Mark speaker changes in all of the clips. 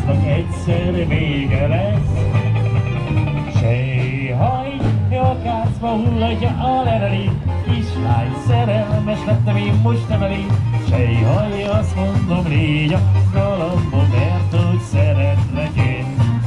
Speaker 1: háznak egyszer vége lesz. Sejhaj, jakácba hulladja a lereli, kislány szerelmes lettem, én most emeli. Sejhaj, azt mondom, légy a galambom, mert hogy szeretlek én.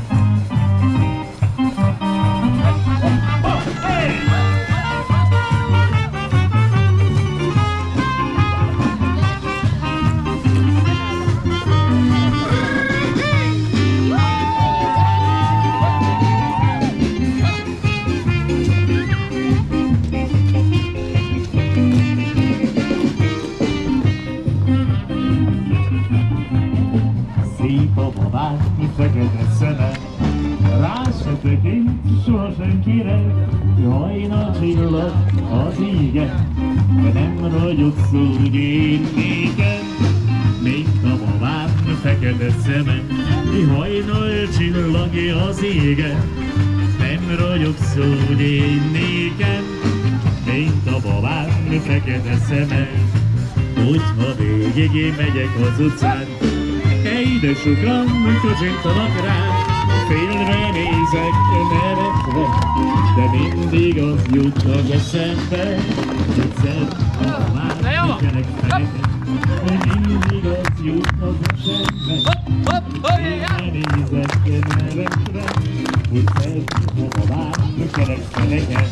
Speaker 1: Szép a babám, fekete szeme, rá se tekint soha senkire. Hajnal csillag az égen, de nem ragyogsz úgy én nékem. Mint a babám, fekete szeme, hajnal csillag az égen, nem ragyogsz úgy én nékem. Mint a babám, fekete szeme, hogyha végig én megyek az utcán, ide sokan köcsintanak rá, félre nézek meredve, de mindig az jut az eszembe, egyszer a másik feleket, mindig az jut az eszembe, félre nézek meredve, egyszer a másik feleket.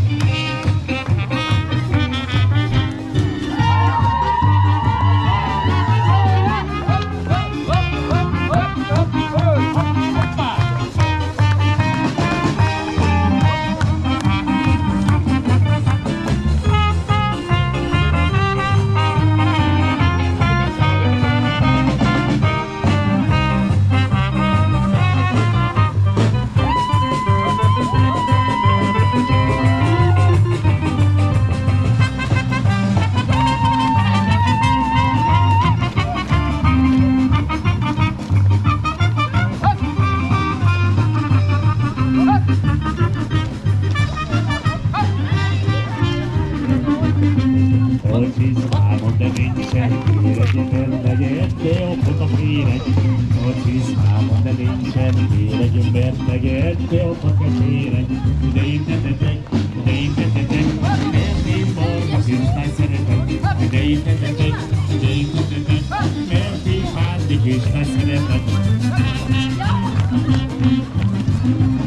Speaker 1: Csizmámon, de nincsen kéregyen, megérte apot a féreg. A csizmámon, de nincsen kéregyen, mert megérte apot a féreg. De én tetetek, mert én barna kislány szeretek. De én tetetek, mert én pándi kislány szeretek.